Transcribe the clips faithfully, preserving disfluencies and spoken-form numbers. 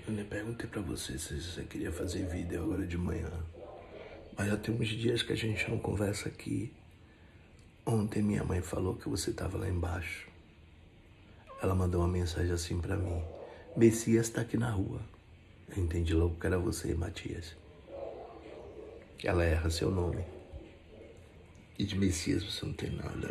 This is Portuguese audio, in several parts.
Eu nem perguntei pra você se você queria fazer vídeo agora de manhã. Mas já tem uns dias que a gente não conversa aqui. Ontem minha mãe falou que você tava lá embaixo. Ela mandou uma mensagem assim pra mim. Messias tá aqui na rua. Eu entendi logo que era você, Matias. Ela erra seu nome. E de Messias você não tem nada.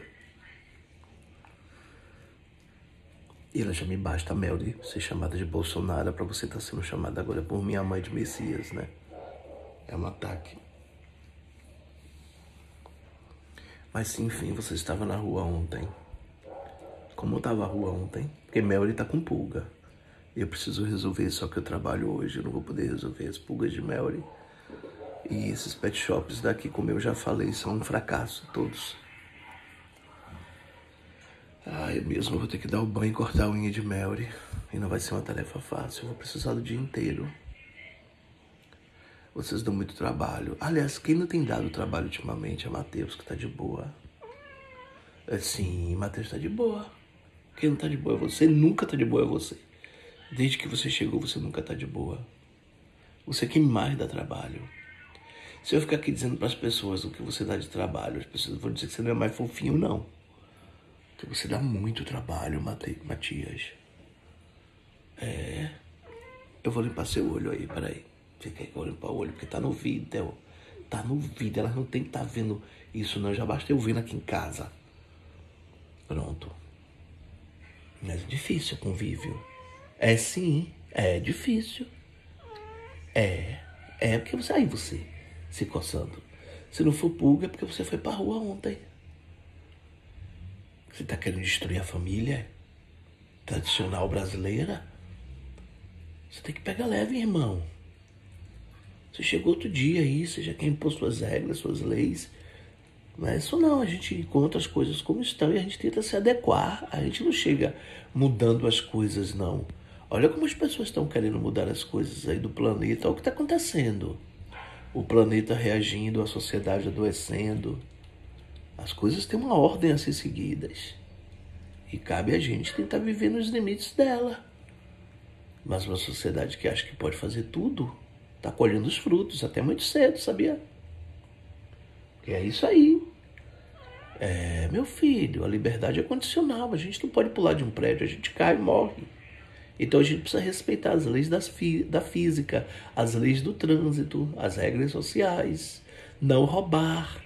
E ela já me basta, Mel, de ser chamada de Bolsonaro pra você estar sendo chamada agora por minha mãe de Messias, né? É um ataque. Mas enfim, você estava na rua ontem. Como estava a rua ontem? Porque Mel, ele tá com pulga. Eu preciso resolver, só que eu trabalho hoje, eu não vou poder resolver as pulgas de Melry. E esses pet shops daqui, como eu já falei, são um fracasso, todos. Ah, eu mesmo vou ter que dar o banho e cortar a unha de Melry. E não vai ser uma tarefa fácil, eu vou precisar do dia inteiro. Vocês dão muito trabalho. Aliás, quem não tem dado trabalho ultimamente é Matheus, que tá de boa. É, sim, Matheus tá de boa. Quem não tá de boa é você, nunca tá de boa é você. Desde que você chegou, você nunca tá de boa. Você é quem mais dá trabalho. Se eu ficar aqui dizendo para as pessoas o que você dá de trabalho, as pessoas vão dizer que você não é mais fofinho, não. Porque você dá muito trabalho, Matias. É. Eu vou limpar seu olho aí, peraí. Fica aí que eu vou limpar o olho, porque tá no vídeo. Tá no vídeo, elas não tem que estar tá vendo isso, não. Já basta eu vendo aqui em casa. Pronto. Mas é difícil o convívio. É sim, é difícil. É, é porque você, aí você se coçando. Se não for pulga é porque você foi pra rua ontem. Você tá querendo destruir a família tradicional brasileira? Você tem que pegar leve, irmão. Você chegou outro dia aí, você já quer impor suas regras, suas leis. Não é isso não, a gente encontra as coisas como estão e a gente tenta se adequar. A gente não chega mudando as coisas, não. Olha como as pessoas estão querendo mudar as coisas aí do planeta. Olha o que está acontecendo. O planeta reagindo, a sociedade adoecendo. As coisas têm uma ordem a ser seguidas. E cabe a gente tentar viver nos limites dela. Mas uma sociedade que acha que pode fazer tudo, está colhendo os frutos até muito cedo, sabia? E é isso aí. É, meu filho, a liberdade é condicional. A gente não pode pular de um prédio, a gente cai e morre. Então a gente precisa respeitar as leis das fi- da física, as leis do trânsito, as regras sociais. Não roubar.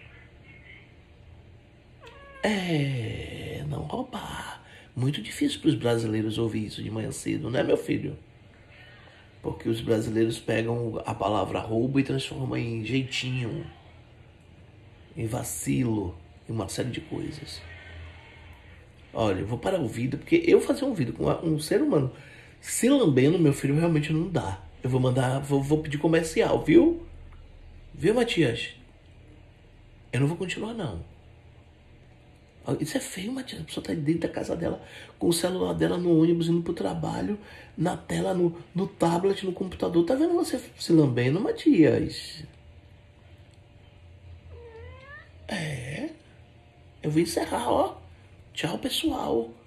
É, não roubar. Muito difícil para os brasileiros ouvir isso de manhã cedo, né, meu filho? Porque os brasileiros pegam a palavra roubo e transformam em jeitinho, em vacilo, em uma série de coisas. Olha, eu vou parar o vídeo, porque eu fazer um vídeo com um ser humano se lambendo, meu filho, realmente não dá. Eu vou mandar, vou, vou pedir comercial, viu? Viu, Matias? Eu não vou continuar, não. Isso é feio, Matias. A pessoa tá dentro da casa dela, com o celular dela no ônibus, indo pro trabalho, na tela, no, no tablet, no computador. Tá vendo você se lambendo, Matias? É. Eu vou encerrar, ó. Tchau, pessoal.